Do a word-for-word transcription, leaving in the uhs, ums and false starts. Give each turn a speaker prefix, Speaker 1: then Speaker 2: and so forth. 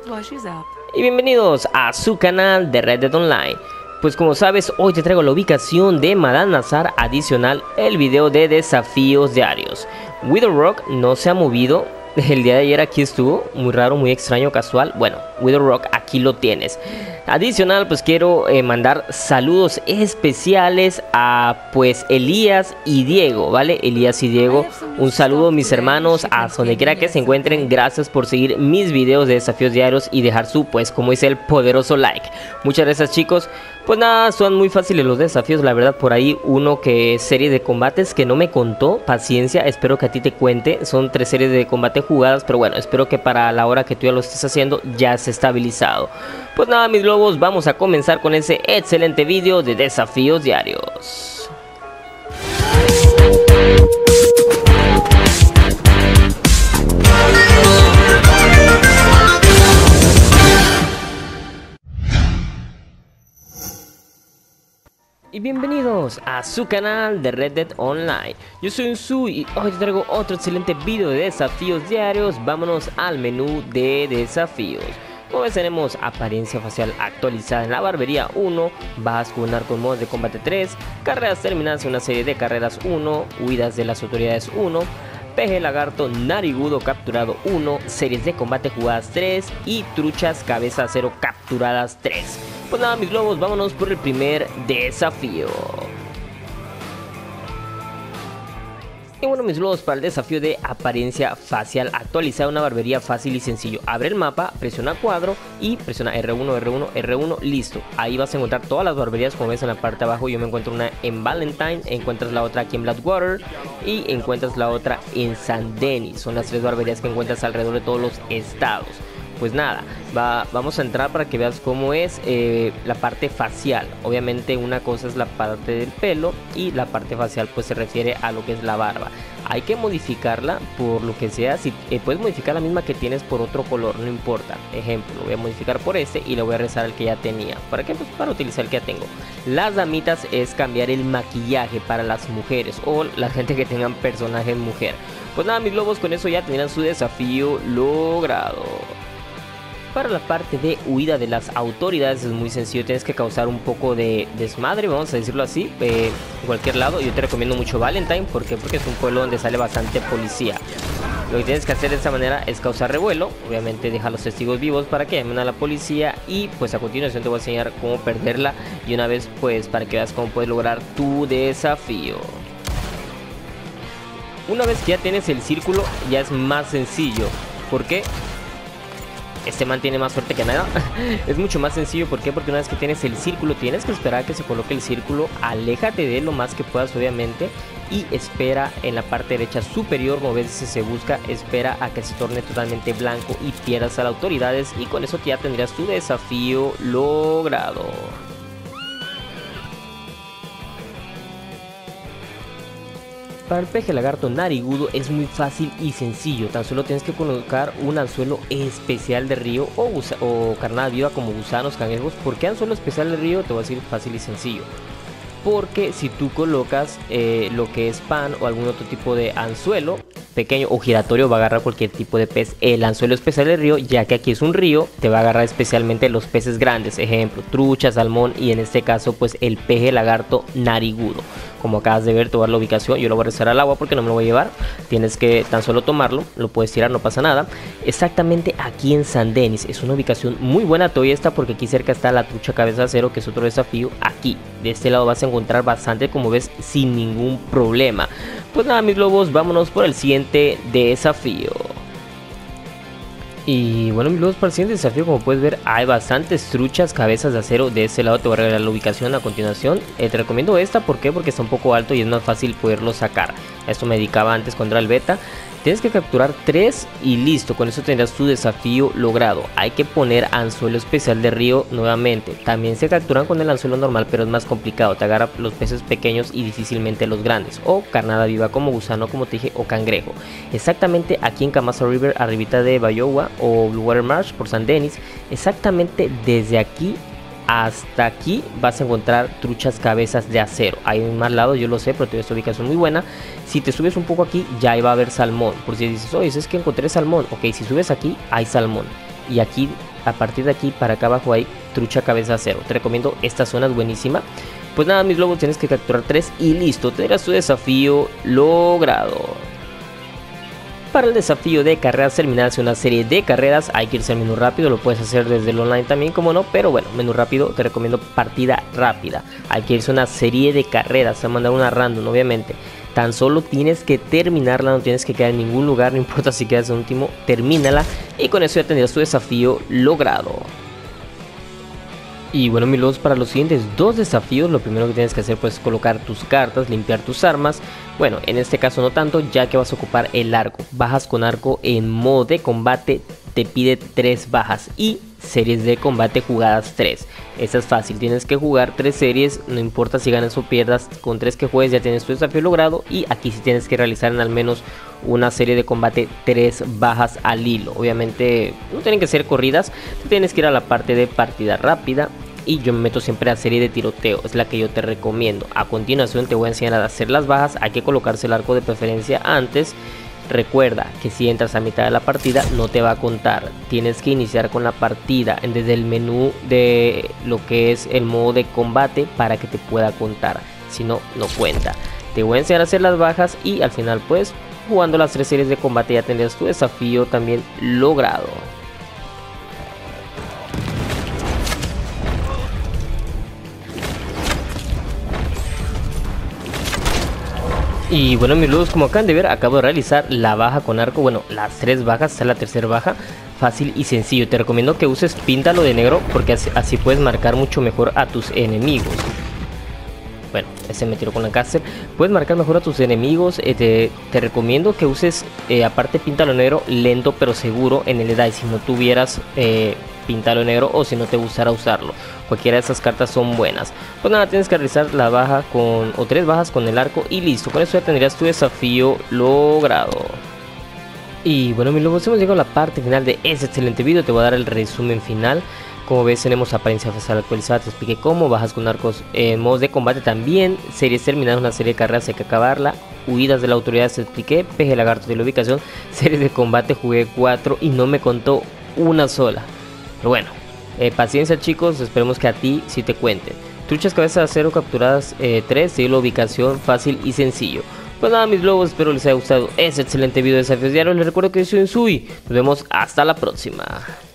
Speaker 1: Y bienvenidos a su canal de Red Dead Online. Pues como sabes, hoy te traigo la ubicación de Madame Nazar adicional, el video de desafíos diarios. Widow Rock no se ha movido, el día de ayer aquí estuvo, muy raro, muy extraño, casual. Bueno, Widow Rock aquí lo tienes. Adicional, pues quiero eh, mandar saludos especiales a pues Elías y Diego, ¿vale? Elías y Diego, un saludo mis hermanos, a donde quiera que se encuentren. Gracias por seguir mis videos de desafíos diarios y dejar su, pues como dice, el poderoso like. Muchas gracias, chicos. Pues nada, son muy fáciles los desafíos, la verdad. Por ahí uno que es serie de combates que no me contó, paciencia, espero que a ti te cuente. Son tres series de combate jugadas, pero bueno, espero que para la hora que tú ya lo estés haciendo ya esté estabilizado. Pues nada, mis lobos, vamos a comenzar con ese excelente video de desafíos diarios. Y bienvenidos a su canal de Red Dead Online. Yo soy Unsu y hoy te traigo otro excelente video de desafíos diarios. Vámonos al menú de desafíos. Como ves, tenemos apariencia facial actualizada en la barbería uno, vas con con modos de combate tres, carreras terminadas en una serie de carreras uno, huidas de las autoridades uno, peje lagarto narigudo capturado uno, series de combate jugadas tres y truchas cabeza acero capturadas tres. Pues nada, mis lobos, vámonos por el primer desafío. Y bueno, mis lobos, para el desafío de apariencia facial actualizada, una barbería fácil y sencillo. Abre el mapa, presiona cuadro y presiona R uno, R uno, R uno, listo. Ahí vas a encontrar todas las barberías, como ves en la parte de abajo. Yo me encuentro una en Valentine, encuentras la otra aquí en Blackwater y encuentras la otra en San Denis. Son las tres barberías que encuentras alrededor de todos los estados. Pues nada, va, vamos a entrar para que veas cómo es eh, la parte facial. Obviamente una cosa es la parte del pelo y la parte facial pues se refiere a lo que es la barba. Hay que modificarla por lo que sea. Si eh, puedes modificar la misma que tienes por otro color, no importa. Ejemplo, lo voy a modificar por este y le voy a rezar al que ya tenía. ¿Para qué? Pues para utilizar el que ya tengo. Las damitas es cambiar el maquillaje para las mujeres o la gente que tengan personaje mujer. Pues nada, mis lobos, con eso ya tendrán su desafío logrado. Para la parte de huida de las autoridades es muy sencillo, tienes que causar un poco de desmadre, vamos a decirlo así, eh, en cualquier lado. Yo te recomiendo mucho Valentine, ¿por qué? Porque es un pueblo donde sale bastante policía. Lo que tienes que hacer de esta manera es causar revuelo, obviamente deja a los testigos vivos para que llamen a la policía y pues a continuación te voy a enseñar cómo perderla y una vez pues para que veas cómo puedes lograr tu desafío. Una vez que ya tienes el círculo ya es más sencillo, ¿por qué? Este man tiene más suerte que nada. Es mucho más sencillo, ¿por qué? Porque una vez que tienes el círculo, tienes que esperar a que se coloque el círculo. Aléjate de él lo más que puedas, obviamente. Y espera en la parte derecha superior, como ves, si se busca, espera a que se torne totalmente blanco y pierdas a las autoridades. Y con eso ya tendrías tu desafío logrado. Para el peje lagarto narigudo es muy fácil y sencillo, tan solo tienes que colocar un anzuelo especial de río o, o carnada viva como gusanos, cangrejos. ¿Por qué anzuelo especial de río? Te voy a decir fácil y sencillo. Porque si tú colocas eh, lo que es pan o algún otro tipo de anzuelo pequeño o giratorio, va a agarrar cualquier tipo de pez. El anzuelo especial del río, ya que aquí es un río, te va a agarrar especialmente los peces grandes, ejemplo, trucha, salmón y en este caso pues el peje lagarto narigudo. Como acabas de ver, te voy a dar la ubicación, yo lo voy a rezar al agua porque no me lo voy a llevar. Tienes que tan solo tomarlo, lo puedes tirar, no pasa nada. Exactamente aquí en San Denis, es una ubicación muy buena, te doy esta porque aquí cerca está la trucha cabeza de acero, que es otro desafío. Aquí, de este lado vas a encontrar bastante, como ves, sin ningún problema. Pues nada, mis lobos, vámonos por el siguiente desafío. Y bueno, mis lobos, para el siguiente desafío, como puedes ver, hay bastantes truchas cabezas de acero. De este lado te voy a regalar la ubicación a continuación. Eh, te recomiendo esta, ¿por qué? Porque está un poco alto y es más fácil poderlo sacar. Esto me dedicaba antes cuando era el beta. Tienes que capturar tres y listo, con eso tendrás tu desafío logrado. Hay que poner anzuelo especial de río nuevamente. También se capturan con el anzuelo normal, pero es más complicado. Te agarra los peces pequeños y difícilmente los grandes. O carnada viva como gusano, como te dije, o cangrejo. Exactamente aquí en Kamasa River, arribita de Bayowa o Blue Water Marsh por San Denis. Exactamente desde aquí hasta aquí vas a encontrar truchas cabezas de acero. Hay un más lado, yo lo sé, pero te doy esta ubicación muy buena. Si te subes un poco aquí, ya va a haber salmón. Por si dices, oye, es que encontré salmón. Ok, si subes aquí, hay salmón. Y aquí a partir de aquí para acá abajo hay trucha cabeza cero. Te recomiendo, esta zona es buenísima. Pues nada, mis lobos, tienes que capturar tres y listo, tendrás tu desafío logrado. Para el desafío de carreras terminadas, una serie de carreras, hay que irse al menú rápido, lo puedes hacer desde el online también, como no, pero bueno, menú rápido, te recomiendo partida rápida. Hay que irse a una serie de carreras, a mandar una random, obviamente. Tan solo tienes que terminarla, no tienes que quedar en ningún lugar, no importa si quedas en último, termínala y con eso ya tendrás tu desafío logrado. Y bueno, mis lobos, para los siguientes dos desafíos, lo primero que tienes que hacer pues es colocar tus cartas, limpiar tus armas. Bueno, en este caso no tanto, ya que vas a ocupar el arco. Bajas con arco en modo de combate, te pide tres bajas y series de combate jugadas tres. Esa es fácil, tienes que jugar tres series, no importa si ganas o pierdas, con tres que juegues ya tienes tu desafío logrado. Y aquí sí tienes que realizar en al menos una serie de combate tres bajas al hilo. Obviamente no tienen que ser corridas, tienes que ir a la parte de partida rápida. Y yo me meto siempre a serie de tiroteo, es la que yo te recomiendo. A continuación te voy a enseñar a hacer las bajas, hay que colocarse el arco de preferencia antes. Recuerda que si entras a mitad de la partida no te va a contar, tienes que iniciar con la partida desde el menú de lo que es el modo de combate para que te pueda contar, si no, no cuenta. Te voy a enseñar a hacer las bajas y al final pues jugando las tres series de combate ya tendrás tu desafío también logrado. Y bueno, mis lobos, como acaban de ver, acabo de realizar la baja con arco. Bueno, las tres bajas, esta es la tercera baja. Fácil y sencillo, te recomiendo que uses píntalo de negro porque así, así puedes marcar mucho mejor a tus enemigos. Bueno, ese me tiró con la caster. Puedes marcar mejor a tus enemigos. eh, te, te recomiendo que uses, eh, aparte píntalo negro, lento pero seguro en el edad. Si no tuvieras eh, píntalo negro o si no te gustara usarlo, cualquiera de esas cartas son buenas. Pues nada, tienes que realizar la baja con o tres bajas con el arco y listo. Con eso ya tendrías tu desafío logrado. Y bueno, mis lobos, hemos llegado a la parte final de este excelente video. Te voy a dar el resumen final. Como ves, tenemos apariencia facial actualizada, te expliqué cómo, bajas con arcos en modos de combate también, series terminadas, una serie de carreras hay que acabarla, huidas de la autoridad te expliqué, peje lagarto de la ubicación, series de combate jugué cuatro y no me contó una sola. Pero bueno, eh, paciencia chicos, esperemos que a ti sí te cuenten. Truchas cabeza de acero capturadas eh, tres, seguir la ubicación fácil y sencillo. Pues nada, mis lobos, espero les haya gustado este excelente video de desafíos diarios. Les recuerdo que yo soy Insui, nos vemos hasta la próxima.